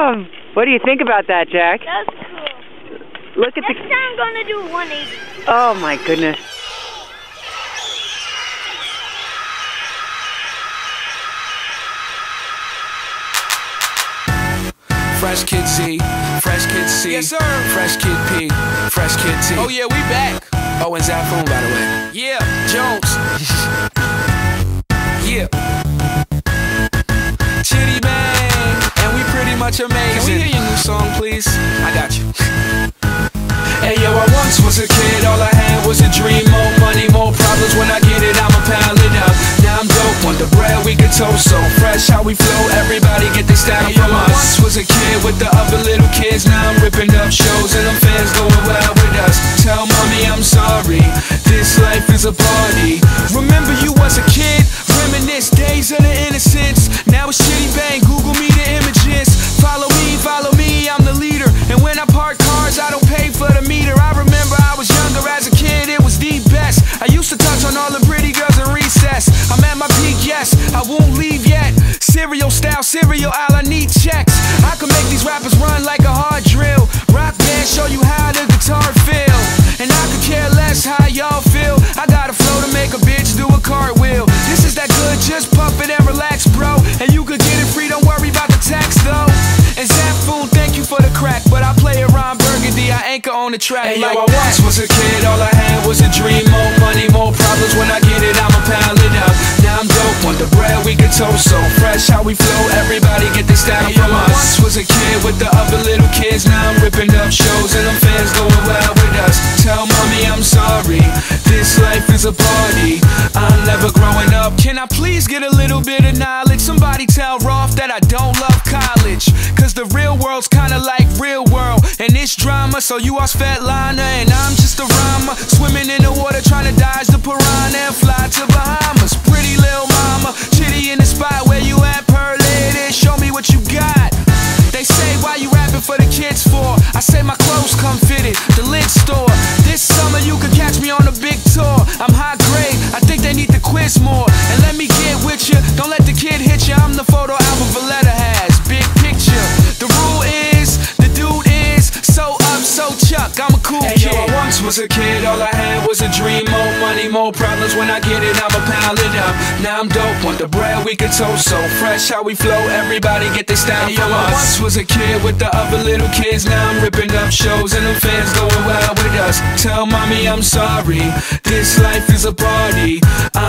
awesome! What do you think about that, Jack? That's cool. Look at Next time I'm gonna do 180. Oh my goodness. Fresh Kid Z, Fresh Kid C, yes sir. Fresh Kid P, Fresh Kid T. Oh yeah, we back. Oh, and Zafoon, by the way. Yeah, Jones. Yeah. Chitty Bang, and we pretty much amazing. Can we hear your new song, please? I got you. Hey yo, I once was a kid, all I had was a dream. More money, more problems, when I get it, I'ma pound it up. Now I'm dope, want the bread, we can toast so fresh. How we flow, everybody get their style from us. I once was a kid with the other little kids. Now I'm ripping up shows and them fans going wild with us. Tell mommy I'm sorry, this life is a party. Remember you was a kid, reminisce days of the innocence. Now it's Chitty Bang, Google me the images. Follow me, I'm the leader. And when I park cars, I don't pay for the meter. I remember I was younger as a kid, it was the best. I used to touch on all the pretty girls in recess. I'm at my peak, yes, I won't leave yet. Cereal style, cereal aisle, I need checks. I can make these rappers run like a hard drill. Rock band, show you how the guitar feel. And I could care less how y'all feel. I got a flow to make a bitch do a cartwheel. This is that good, just pump it and relax, bro. And you could get it free, don't worry about the tax though. And Zafoon, thank you for the crack, but I play around Burgundy, I anchor on the track. Hey like yo, I once was a kid, all I had was a dream. More money, more problems, when I get it, I'ma pound it up. Now I'm dope, want the bread, we can toast so fresh. How we flow, everybody get their style from us. I once was a kid with the other little kids. Now I'm ripping up shows and them fans going wild with us. Tell mommy I'm sorry, this life is a party. I'm never growing up. Can I please get a little bit of knowledge? Somebody tell Rolf that I don't love college, cause the real world's kinda like real world, and it's drama. So you are Svetlana and I'm just a rhymer, swimming in the water trying to dodge the piranha and fly to Bahamas. Pretty little mama, Chitty in the spot where you at, pearl lady, show me what you got. They say why you rapping for the kids for? I say my clothes come fitted, the lid store. This summer you could catch me on a big tour. I'm high grade, I think they need to quiz more. And let me get with you, don't let the kid hit you. I'm the photo album Valletta has, big picture. The rule is, the dude is so up, so Chuck, I'm a cool kid. Yo, I once was a kid, all I had was a dream. More money, more problems, when I get it, I'ma pound it up. Now I'm dope, want the bread, we can toast so fresh. How we flow, everybody get their style from us. I once was a kid with the other little kids. Now I'm ripping up shows and them fans going wild with us. Tell mommy I'm sorry, this life is a party.